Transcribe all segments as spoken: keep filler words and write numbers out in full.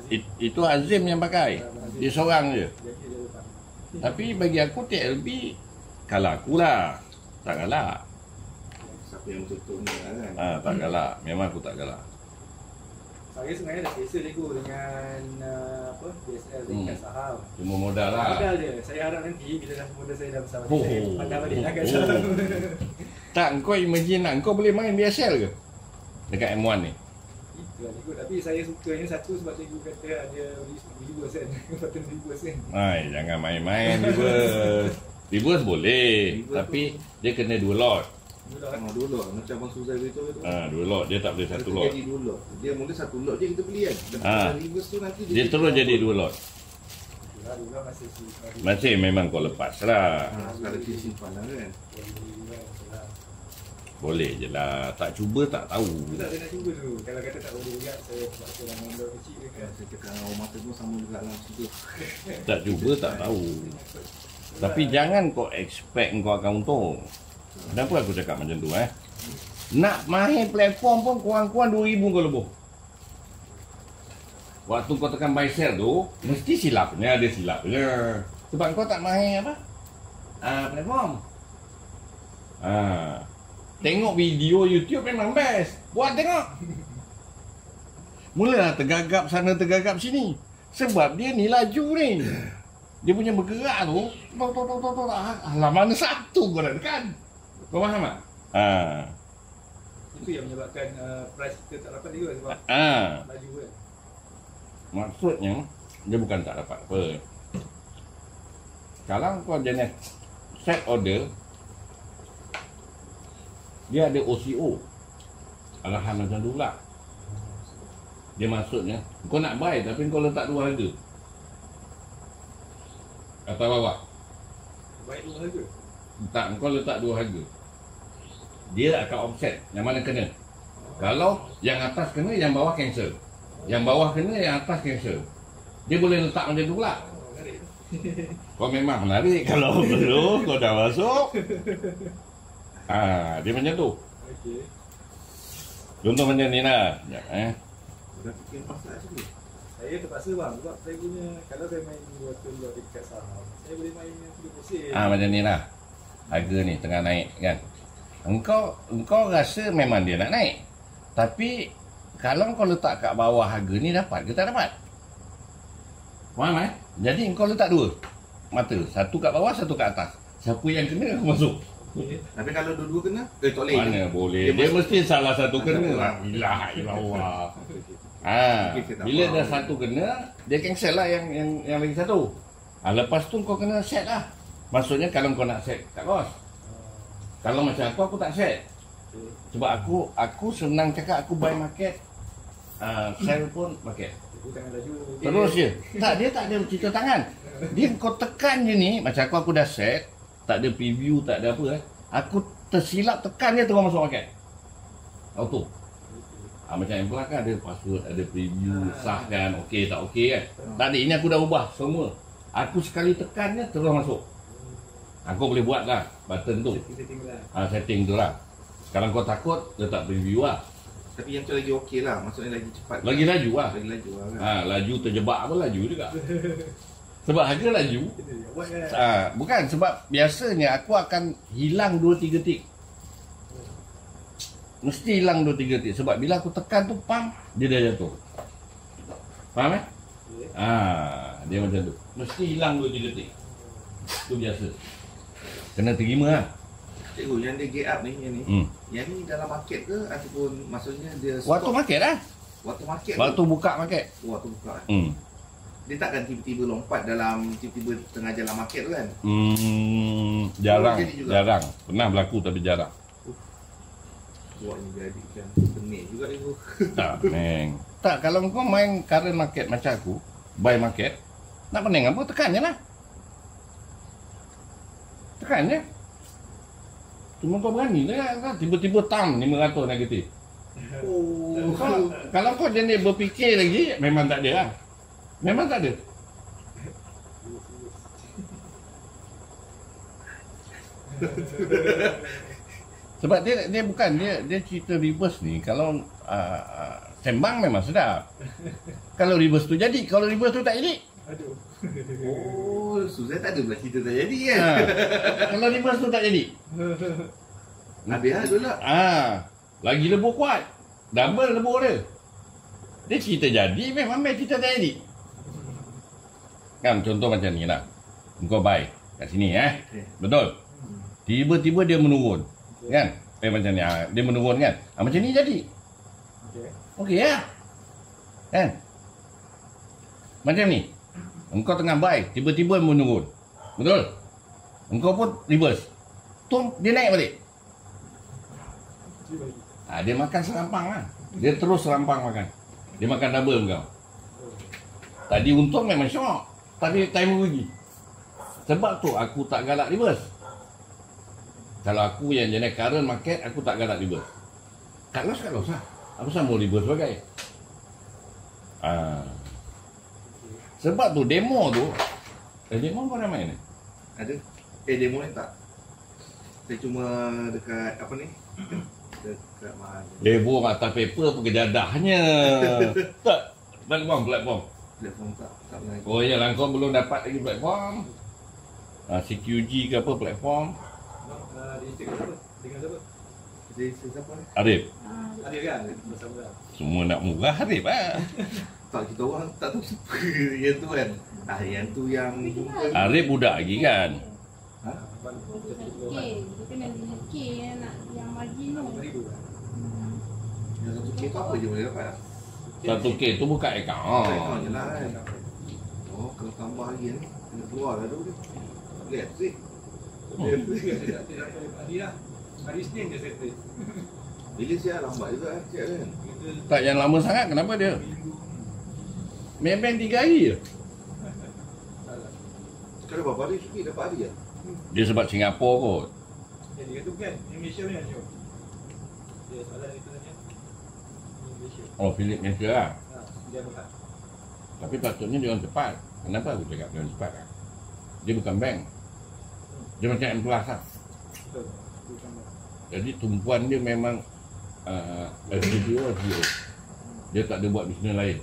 It, itu Azim yang pakai. Dia seorang je. Tapi bagi aku T L B kalah aku lah. Tak galak. Siapa yang betul-betul ni lah kan? Ah, tak galak. Memang aku tak galak. Saya sebenarnya dah biasa nego dengan uh, apa D S L tingkat Hmm. saham. Cuma modal lah. Modal je. Saya harap nanti bila dah modal saya dah besar, Oh. saya pandai balik Oh. agak saham. Tak, kau imagine lah. Kau boleh main D S L ke? Dekat M satu ni. Itulah nego. Tapi saya sukanya satu sebab cikgu kata ada reverse kan. Button reverse kan. Hai, jangan main-main reverse. Reverse boleh. Reverse Tapi dia kena dua lot. Mula Ah, dua lot. Macam Abang Suzai beritahu tu. Ah, dua lot. Dia tak boleh satu Dia lot. jadi dua lot. Dia mula satu lot je kita beli kan. Tapi Ah. kalau reverse tu nanti Dia terus jadi dua lot. Itulah dulu masih si Masih memang kau lepas lah. Ah, sekarang dia simpan lah kan. Boleh je lah. Tak cuba tak tahu. Tak saya nak cuba dulu. Kalau kata tak boleh juga, saya terpaksa dengan modal kecil je kan. Saya cakap dengan orang mata pun sama juga lah situ. Tak cuba tak tahu. Tapi jangan kau expect kau akan untung. Kenapa aku cakap macam tu eh? Nak main platform pun kurang-kurang dua ribu kau lebuh. Waktu kau tekan buy sell tu, mesti silapnya ada silapnya. Sebab kau tak main apa? Ah, platform. Ah. Tengok video YouTube memang best. Buat tengok. Mulalah tergagap sana tergagap sini. Sebab dia ni laju ni. Dia punya bergerak tu, tok tok tok tok tok. Alah mana satu kau nak tekan? Kau faham tak? Ha. Itu yang menyebabkan uh, price kita tak dapat juga sebab Ha. laju kan. Maksudnya dia bukan tak dapat apa. Kalau kau jenis set order, dia ada O C O. Arahan macam tu pula. Dia maksudnya kau nak buy tapi kau letak dua harga. Atas bawah. Baik dulu harga. Tak, kau letak dua harga. Dia akan offset yang mana kena. Kalau yang atas kena, yang bawah cancel. Yang bawah kena, yang atas cancel. Dia boleh letak macam tu pula. Oh, menarik. Kau memang menarik. Kalau belum, kau dah masuk. Ah, dia macam tu. Okey. Contoh macam ni lah. Sekejap, eh. Dah fikir pasal tu. Saya terpaksa bang sebab saya punya kalau saya main dua tolak dekat saham, saya boleh main yang tiga persen. Ah, macam ni lah. Harga ni tengah naik kan. Engkau engkau rasa memang dia nak naik. Tapi kalau kau letak kat bawah harga ni dapat ke tak dapat? Faham eh? Jadi engkau letak dua mata. Satu kat bawah, satu kat atas. Siapa yang kena aku masuk. Tapi kalau dua-dua kena, eh tak boleh. Mana boleh. Dia Dia, masuk- mesti salah satu kena lah. Ilah ilallah. Ha, bila dah satu kena, dia cancel lah yang yang yang lagi satu. Ha, lepas tu kau kena set lah. Maksudnya kalau kau nak set kat loss. Kalau macam aku, aku tak set. Sebab aku aku senang cakap aku buy market, uh, sell pun market. Aku jangan laju. Terus je. Tak, dia tak ada cerita tangan. Dia kau tekan je ni, macam aku aku dah set, tak ada preview, tak ada apa eh. Aku tersilap tekan je terus masuk market. Auto. Ah, macam yang belakang ada password, ada preview, sah kan, okey tak okey kan. Tak ada, ini aku dah ubah semua. Aku sekali tekan je terus masuk. Aku boleh buat lah button tu. Setting lah. Ah, setting tu lah. Kalau kau takut, letak preview lah. Tapi yang tu lagi okey lah. Maksudnya lagi cepat. Lagi laju lah. Lagi laju lah kan. Ah, laju terjebak apa laju juga. Sebab harga laju. Kita dia buat kan. Ah, bukan sebab biasanya aku akan hilang dua tiga tik. Mesti hilang dua tiga tik sebab bila aku tekan tu pam dia dah jatuh. Faham eh? Okey. Ah, dia macam tu. Mesti hilang dua tiga tik. Tu biasa. Kena terima lah. Cikgu, yang dia get up ni, yang ni. Hmm. Yang ni dalam market ke ataupun maksudnya dia Waktu stop? market lah. Waktu market Waktu buka market. tu? Waktu buka. Hmm. Dia takkan tiba-tiba lompat dalam tiba-tiba tengah jalan market tu kan? Hmm, jarang, jadi juga. jarang. Pernah berlaku tapi jarang. Buat ni jadi kan pening juga cikgu. Tak, pening. Tak, kalau kau main current market macam aku, buy market, nak pening apa? Tekan je lah. Tekan je. Cuma kau berani lah kan? Tiba-tiba tam lima ratus negatif. Oh. Kau, kalau kau jenis berfikir lagi, memang tak ada lah. Memang tak ada. Sebab dia dia bukan dia dia cerita reverse ni kalau uh, uh, sembang memang sedap. Kalau reverse tu jadi, kalau reverse tu tak jadi. Aduh. Oh, Suzai tak ada pula cerita tak jadi kan? Ha. Kalau reverse tu tak jadi. Habis lah tu lah. Ah, lagi lebur kuat. Double lebur dia. Dia cerita jadi, memang main cerita tak jadi. Kan contoh macam ni lah. Engkau buy kat sini eh. Okay. Betul. Tiba-tiba dia menurun. Kan? Eh macam ni, ah, dia menurun kan? Ah, macam ni jadi. Okey. Okey ya. Kan? Macam ni. Engkau tengah buy, tiba-tiba menurun. Betul? Engkau pun reverse. Tung, dia naik balik. Dia bagi. Ah, dia makan serampang lah. Dia terus serampang makan. Dia makan double kau. Oh. Tadi untung memang syok. Tapi time rugi. Sebab tu aku tak galak reverse. Kalau aku yang jenis current market, aku tak galak reverse. Cut loss, cut loss lah. Apa sama mau reverse sebagai? Ah. Sebab tu demo tu, eh, demo kau dah main ni? Ada. Eh, demo ni tak. Saya cuma dekat apa ni? Dekat mana? Demo atas paper pekedadahnya. Tak. Platform, platform. Platform tak. Tak pernah. Oh iyalah, kau belum dapat lagi platform. Ah, C Q G ke apa platform. Nah, di Instagram apa? Dengan siapa? Jadi siapa ni? Arif. Ada kan? Bersama kan? Semua nak murah Arif lah. Tak, kita orang tak tahu siapa yang tu kan. Ah, yang tu yang jumpa. Arif budak lagi kan. Ha? K, kita kena dengan K yang nak yang margin tu. Seribu kan? Yang satu K tu apa je boleh dapat? Satu K tu buka Oh. account. Account je lah kan. Oh, kalau tambah lagi ni, kena keluar lah tu. Lihat sih. Dia dia dia hari lah. Hari Isnin dia settle. Bila siap lambat juga kan, siap kan. Kita Tak yang lama sangat, kenapa dia? Main-main tiga hari je. salah. Kalau berapa hari Syukri dapat hari lah. Dia sebab Singapura kot. Eh, dia kata bukan. Yang Malaysia punya show. Dia soalan itu tanya. Yang Malaysia. Oh, Philip Malaysia lah. Ha, dia bukan. Tapi patutnya dia orang cepat. Kenapa aku cakap dia orang cepat lah? Dia bukan bank. Dia macam M Plus lah. Betul. Bukan. Jadi tumpuan dia memang uh, S B O S B O. Dia tak ada buat bisnes lain.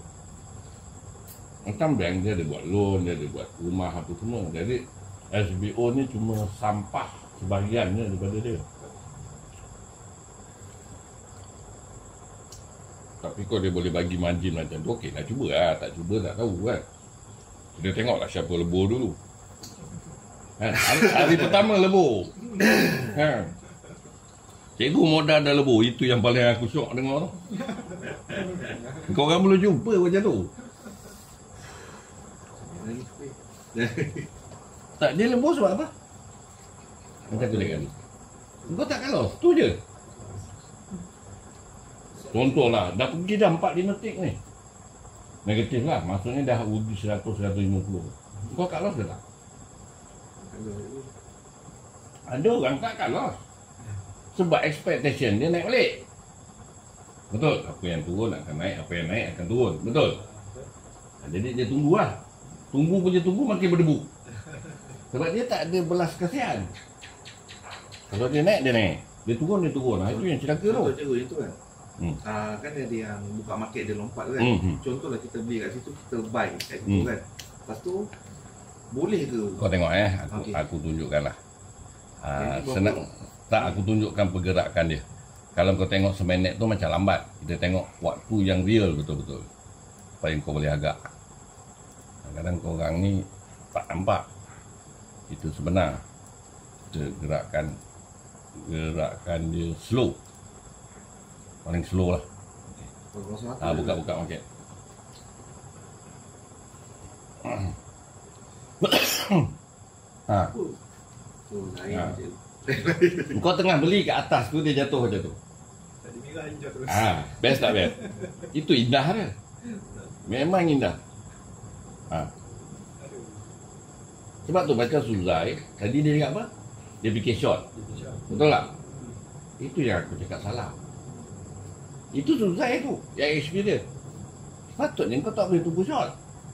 Macam bank dia ada buat loan, dia ada buat rumah apa semua. Jadi S B O ni cuma sampah sebahagiannya daripada dia. Tapi kalau dia boleh bagi margin macam tu, okey lah, cuba lah. Tak cuba tak tahu kan. Kita tengoklah siapa lebur dulu. Ha, hari, hari pertama lebur. Ha. Cikgu modal dah lebur. Itu yang paling aku syok dengar tu. Kau orang belum jumpa macam tu. Tak, dia lebur sebab apa? Macam aku cakap ni. Kau tak kalau, tu je. Contohlah, dah pergi dah empat lima tik ni. Negatif lah, maksudnya dah uji seratus seratus lima puluh. Kau cut loss ke tak? Ada orang tak cut loss. Sebab expectation dia naik balik. Betul? Apa yang turun akan naik, apa yang naik akan turun. Betul? Jadi dia tunggu lah. Tunggu punya tunggu makin berdebu. Sebab dia tak ada belas kasihan. Kalau dia naik, dia naik. Dia turun, dia turun. Nah, itu yang celaka tu. Contoh cikgu yang tu kan. Hmm. Ah, kan ada yang buka market dia lompat kan. Hmm, hmm. Contohlah kita beli kat situ, kita buy kat situ Hmm. kan. Lepas tu boleh ke? Kau tengok eh, aku, Okey. aku tunjukkan lah. Ah, Yang ni berapa? senang. Tak, aku tunjukkan pergerakan dia. Kalau kau tengok seminit tu macam lambat. Kita tengok waktu yang real betul-betul. Supaya kau boleh agak. Kadang-kadang kau orang ni tak nampak. Itu sebenar. Kita gerakan gerakan dia slow. Paling slow lah. Ah, buka-buka market. Ha. Oh, lain Ha. je. Kau tengah beli kat atas tu, dia jatuh macam tu. Tadi merah hijau terus. Ha, best tak best? Itu indah dia. Memang indah. Ha. Aduh. Sebab tu baca Suzai, tadi dia cakap apa? Dia fikir short. Dia Betul tak? Itu yang aku cakap salah. Itu Suzai tu, yang experience. Patutnya kau tak boleh tunggu short.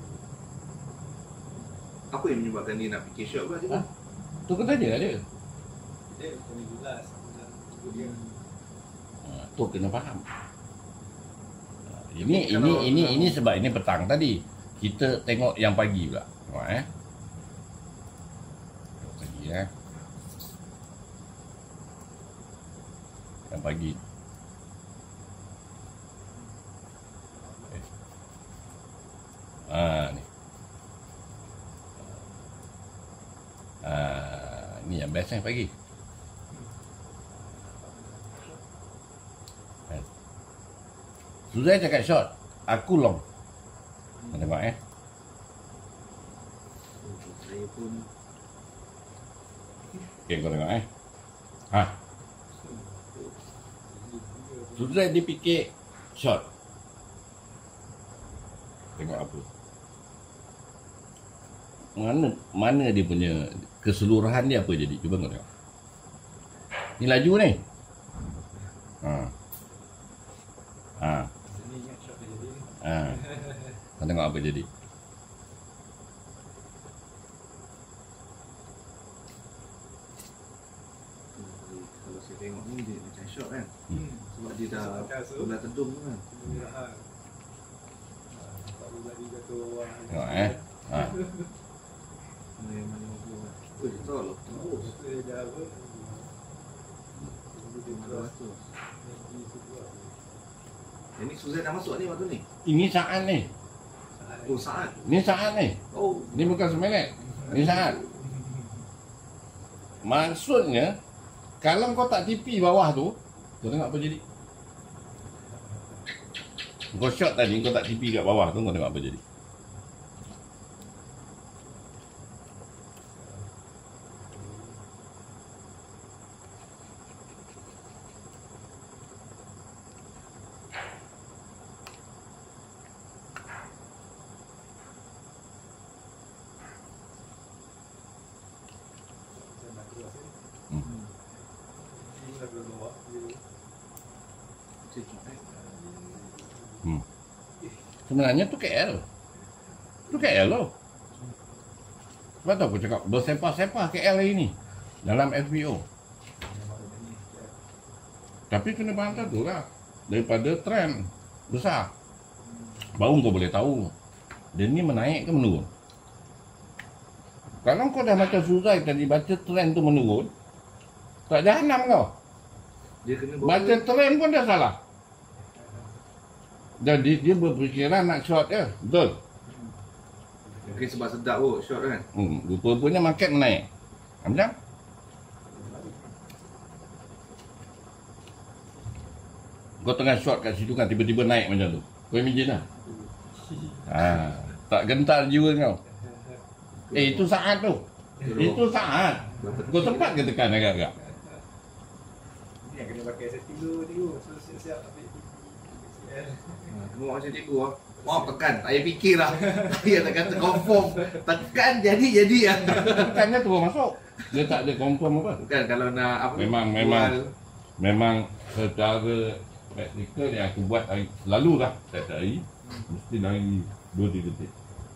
Apa yang menyebabkan dia nak fikir short pula cikgu? Ha? Tu kau tanya dia. Dia kena jelas. Dan dia Ha, tu kena faham. Ini ini Kalau- ini ini sebab ini petang tadi. Kita tengok yang pagi pula. Tengok eh. Pagi eh. Yang pagi. Ah ni. Ah ni yang best yang pagi. Sudah cakap short, aku long. Kau tengok eh. Saya pun Okay, kau tengok eh. Ha. Sudah dia fikir short. Tengok apa. Mana mana dia punya keseluruhan dia apa jadi? Cuba kau tengok. Ni laju ni. Ha. Ha. Sini ingat shot dia jadi ni. Ha. Kau tengok apa jadi. kalau saya tengok ni dia macam short kan. Hmm. Sebab dia dah Macam belah tendung tu kan. Pemirahan. Tak boleh lagi jatuh bawah. Tengok eh. Ha. Mana yang mana yang kan. Oh, dia tahu lah. Oh, dia dah apa? Dia Mana cross. ratus. Di sebelah. Yang ni Suzanne dah masuk ni waktu ni. Ini saat ni. Oh, saat. Ni saat ni. Oh, Ni bukan seminit. Ni saat. Maksudnya kalau kau tak tipi bawah tu, kau tengok apa jadi. Kau shot tadi, kau tak tipi kat bawah tu, kau tengok apa jadi. Saya nak keluar sini. Hmm. Ini dah keluar bawah. Dia- cecok eh. Hmm. Sebenarnya tu K L. Tu K L loh. Sebab tu aku cakap bersepah-sepah K L hari ni dalam F B O. Tapi kena faham satu lah. Daripada trend besar, baru kau boleh tahu dia ni menaik ke menurun. Kalau kau dah macam Suzai tadi baca trend tu menurun, tak jahanam kau. Dia kena bawa Baca trend pun dah salah. Jadi dia berfikiran nak short je. Betul. mungkin sebab sedap kot short kan. Hmm, rupa-rupanya market menaik. Macam? Kau tengah short kat situ kan tiba-tiba naik macam tu. Kau imagine lah. Ha, tak gentar jiwa kau. Eh itu saat tu. Itu saat. Kau sempat ke tekan agak-agak? Ni yang kena pakai setting dulu, tengok. So, siap-siap ambil T V. Ha, tengok macam cikgu ah. Wow, tekan. Tak payah fikir lah. Dia tak kata confirm. Tekan jadi-jadi lah. Tekannya terus masuk. Dia tak ada confirm apa. Bukan kalau nak apa Memang, bual. memang. Memang secara praktikal yang aku buat hari, selalu lah setiap hari mesti lagi dua tiga detik.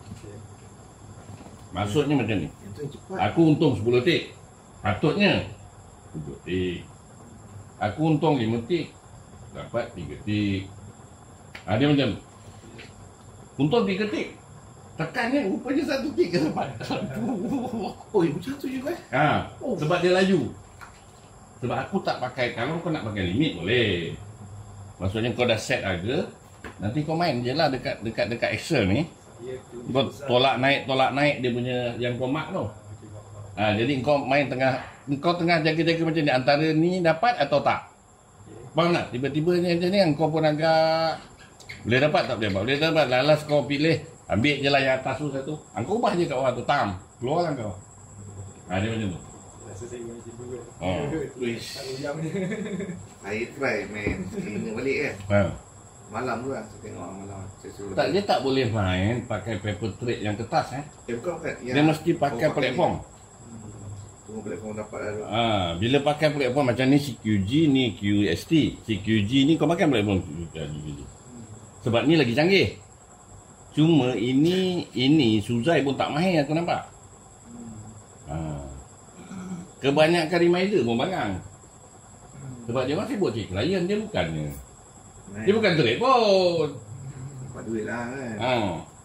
Maksudnya macam ni. Yang tu yang cepat. Aku untung sepuluh detik. Patutnya tujuh detik. Aku untung lima detik. Dapat tiga detik. Ha, dia macam untung tiga detik. Tekannya rupanya satu detik ke depan. Oh, ya, macam tu juga eh. Ha, sebab dia laju. Sebab aku tak pakai, kalau kau nak pakai limit boleh. Maksudnya kau dah set harga, nanti kau main je lah dekat dekat dekat Excel ni. Dia tu Kau besar. tolak naik tolak naik dia punya yang kau mark tu. Ha, jadi kau main tengah kau tengah jaga-jaga macam ni antara ni dapat atau tak. Faham tak? Tiba-tiba ni macam ni kau pun agak boleh dapat tak boleh dapat. Boleh dapat lalas kau pilih ambil je lah yang atas tu satu. Ha, kau ubah je kat bawah tu tam. Keluar lah kau. Ha, dia macam tu. Rasa saya guna cikgu kan. Oh. Wish. Tak uyang je. Saya try main. Kena balik kan. Ha. Malam tu lah. Saya tengok malam. Saya suruh. Tak, dia tak boleh main pakai paper trade yang kertas eh. Eh, bukan bukan. Dia mesti pakai oh, platform. Tunggu platform dapat lah. Ha, bila pakai platform macam ni C Q G ni Q S T. C Q G ni kau pakai platform C Q G. Sebab ni lagi canggih. Cuma ini ini Suzai pun tak mahir aku nampak. Ha. Kebanyakan reminder pun bangang. Sebab dia masih buat cek klien dia bukannya. Dia bukan trade pun. Dapat duit lah kan. Ha.